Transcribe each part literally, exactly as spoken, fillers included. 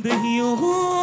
দেহি ঐ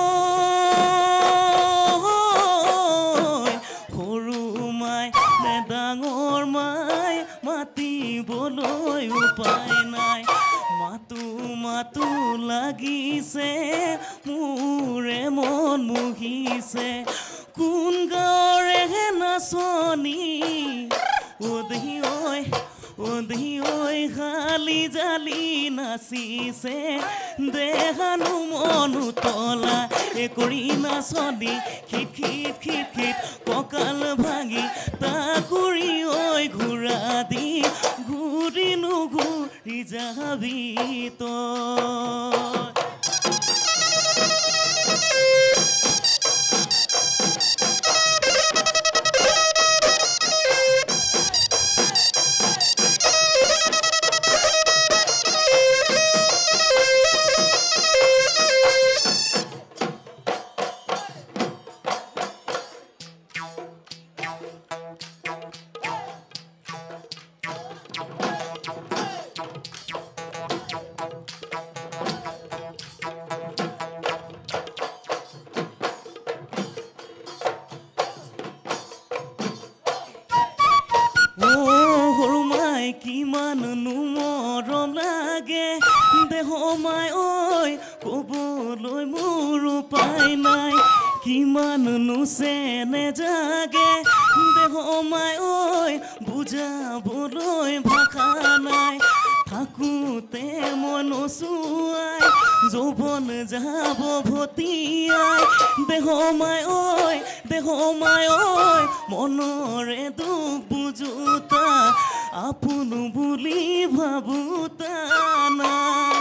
সৰু মাই নে ডাঙৰ মাই মাতিবলৈ উপায় নাই মাতো মাতো লাগিছে মোৰে মন মুহিছে কোন গাঁৱৰে নাচনী ও দেহি ঐ ও দেহি ঐ খালি জালি নাচিছে দেহানো মনো তলা এ কৰি নাচনী খিট খিট খিট খিট কঁকাল ভাঙি তাকুৰি ঐ ঘূৰা দি ঘূৰি নুঘূৰি যাবি তই কিমান মৰম লাগে দেহ মাই ঐ ক'বলৈ মোৰ উপায় নাই কিমান চেনে জাগে দেহ মাই ঐ বুজাবলৈ ভাষা নাই থাকোঁতে মন চুৱাই যৌৱন যাব ভটিয়াই দেহ মাই ঐ দেহ মাই ঐ মনৰে দুখ বুজোতা আপোন বুলি ভাবোতা নাই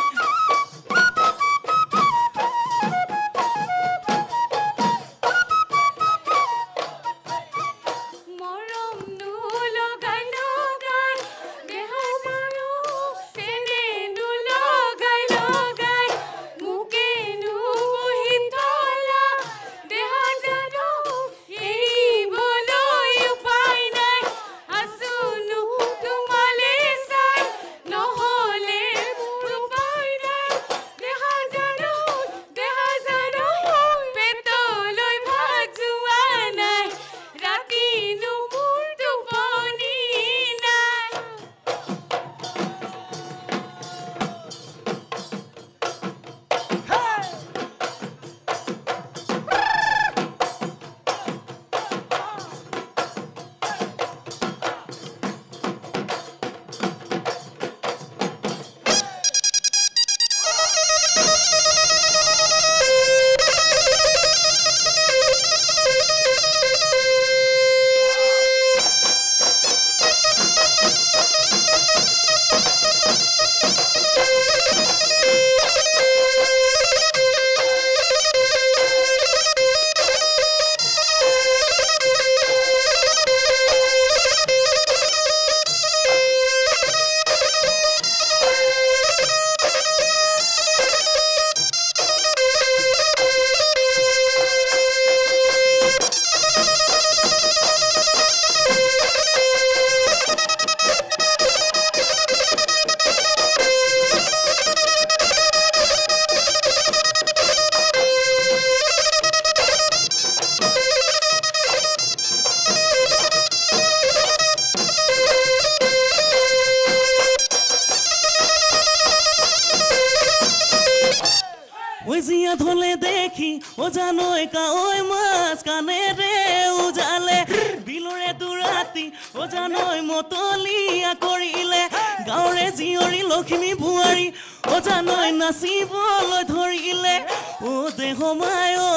ধলে দেখি ও জানৈ কাঐ মাছ কানেৰে উজালে বিলৰে দুৰাতি ও জানৈ মতলিয়া কৰিলে গাঁৱৰে জীয়ৰী লক্ষ্মী বুৱাৰী ও জানৈ নাচিবলৈ ধৰিলে ও দেহ মাই ঐ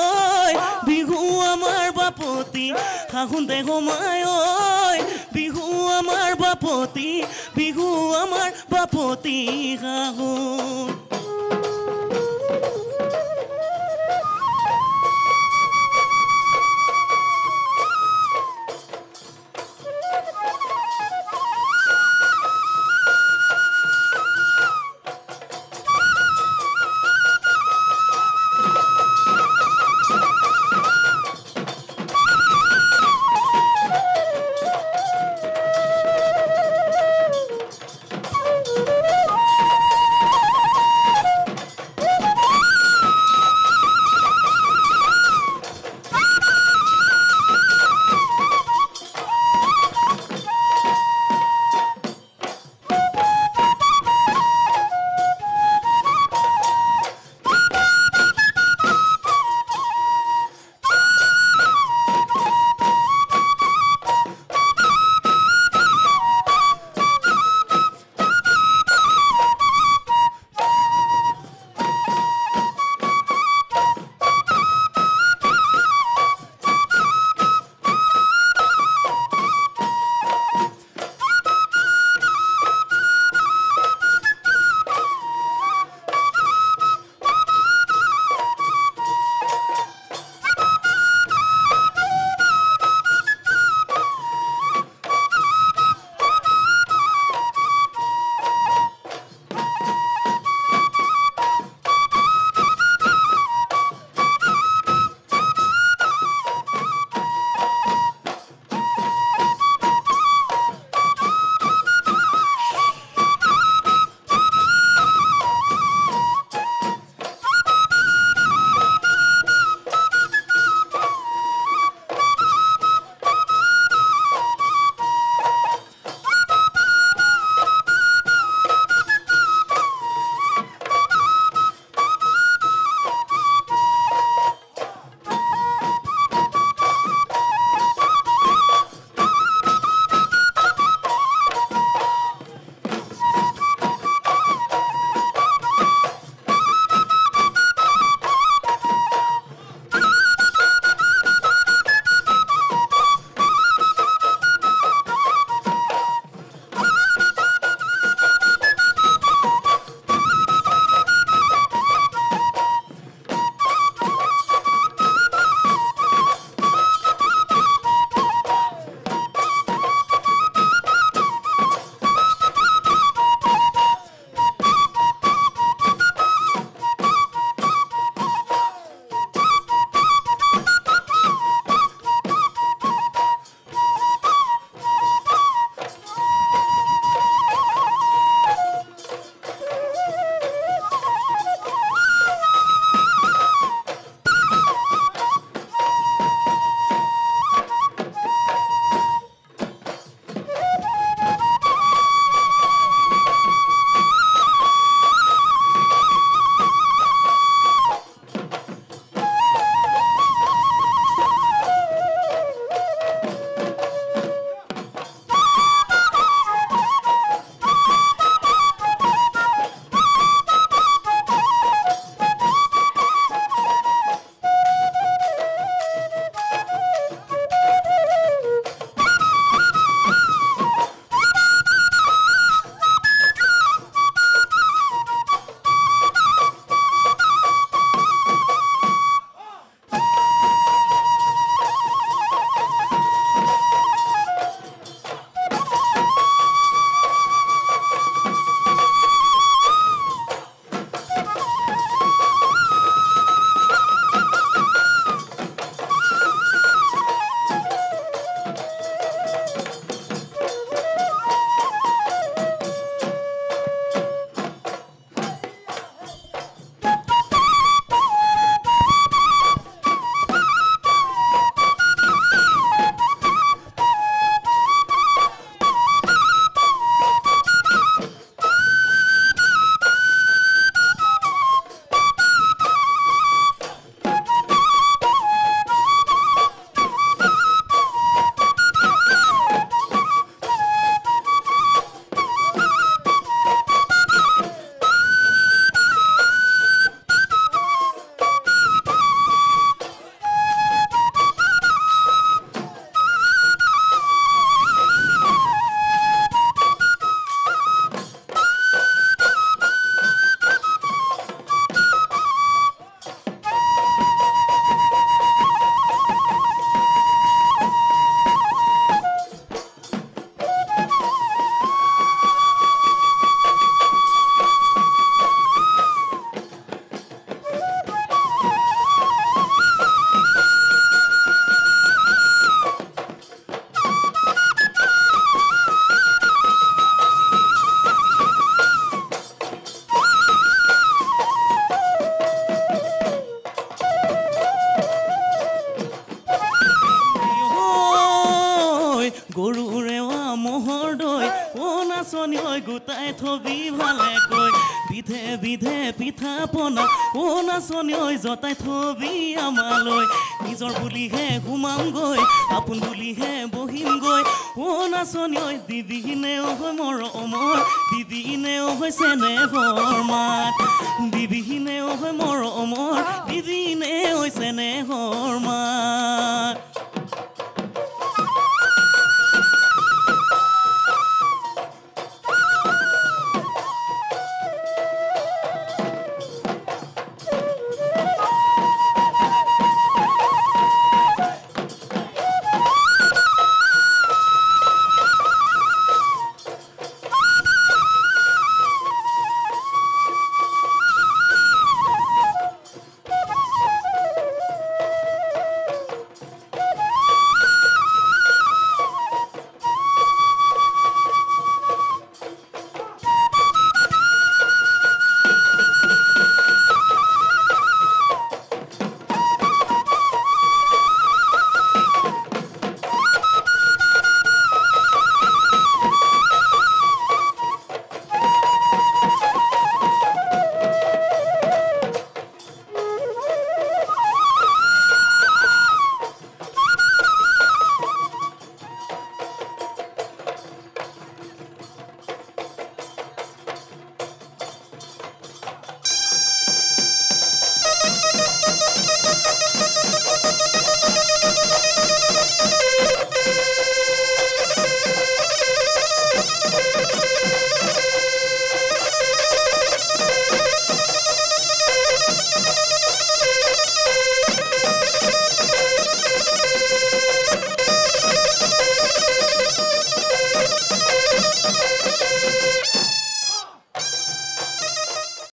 বিহু আমাৰ বাপতি শাহুন দেহ মাই ঐ বিহু আমাৰ বাপতি বিহু আমাৰ বাপতি শাহুন গোটাই থবি ভালেকৈ বিধে বিধে পিঠা পনা ও নাচনি ঐ জতাই থবি আমালৈ নিজৰ বুলিহে ঘুমামগৈ আপোন বুলিহে বহিমগৈ ও নাচনি ঐ দিবিনে ঐ মৰমৰ দিবিনে ঐ চেনেহৰ মাত দিবিনে ঐ মৰমৰ দিবিনে ঐ চেনেহৰ মাত